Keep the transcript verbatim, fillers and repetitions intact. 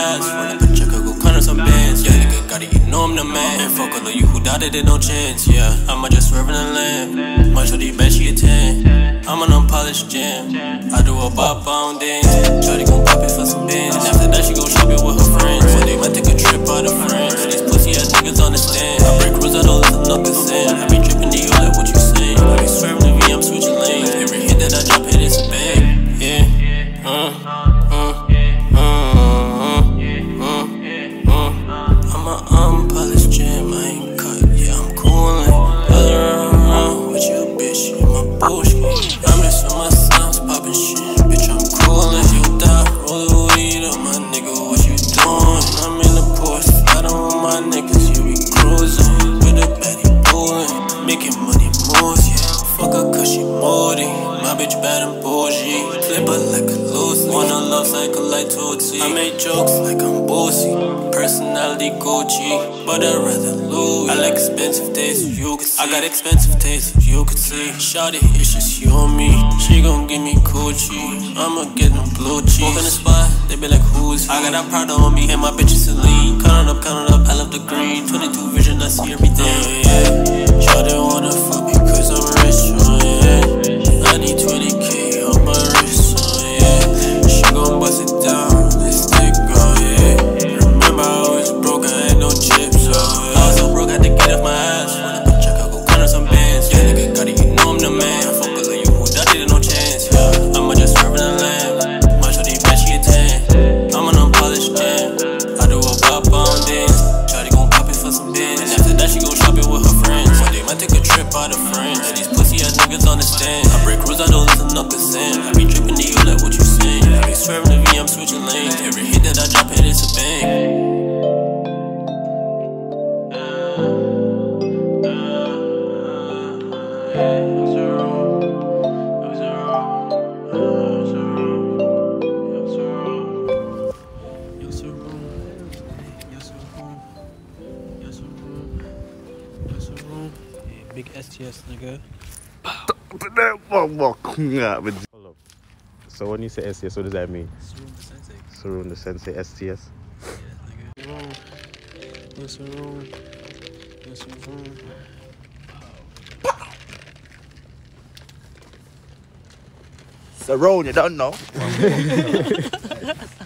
ass. Run up a check, I go count some bands. Yeah, nigga got it, you know I'm the man. And fuck all of you who doubted it, no chance. Yeah, I'ma just swerve in the land. Much of the bet she a ten. I'm an unpolished gem. I do a bop on dance. Shawty gon' pop it for some bands. And after that, she gon' shop it with her friends. One day might take a trip out of friends. These pussy ass niggas understand. I break rules, I don't listen, no consent. I be tripping to you like what you say. I be swerving the V, I'm switching lanes. Every hit that I drop, hit it's a bang. Yeah. Uh, uh, uh, uh, uh, uh. I'm an unpolished gem. I ain't cut, yeah, I'm coolin'. All around with your bitch, you my bullshit. I'm just on my sounds, poppin' shit. Bitch, I'm coolin'. You die, roll the weed up, my nigga, what you doing? I'm in the Porsche, I don't want my niggas, you be cruising. With a baddie bullin', making money moves, yeah. Fuck her cause she moody. My bitch bad and bougie. Flip her like a loose. Wanna love cycle like Tootsie. I make jokes like I'm bossy. Personality Gucci, but I'd rather lose. I like expensive taste, you could see. I got expensive taste, you could see. Shawty, it's just you and me. She gon' give me Gucci. I'ma get them blue cheese. Walk in the spot, they be like, who's he? I got that Prada on me, and my bitch is Celine. Count it up, count it up, I love the green. twenty-two vision, I see everything. Yeah, Shawty wanna fuck me cause I'm rich, oh yeah. I need twenty K on my wrist, oh yeah. She gon' bust it down, this dick, oh yeah. Remember I was broke, I had no chips, oh yeah. I was so broke, I had to get off my ass. Run up a check, I go count some bands. Yeah, nigga got it, you know I'm the man. Fuck all of you who doubted it, no chance, yeah. I'ma just swerve in the land. My shorty bet she a ten. I'm an unpolished gem. I do a pop on dance. Shawty gon' pop it for some bands. And after that, she gon' shop it with her friends. One day might take a trip out of friends. And these pussy ass niggas understand. I break rules, I don't listen, no consent. I be tripping to you like what you saying. I be swerving the V, I'm switching lanes. Every hit that I drop, hit it's a bang. Big S T S, nigga. So when you say S T S, what does that mean? Surume the sensei. Surume the sensei, S T S. Yeah, nigga. Yes, Surume. Yes, Surume. Surround, you don't know.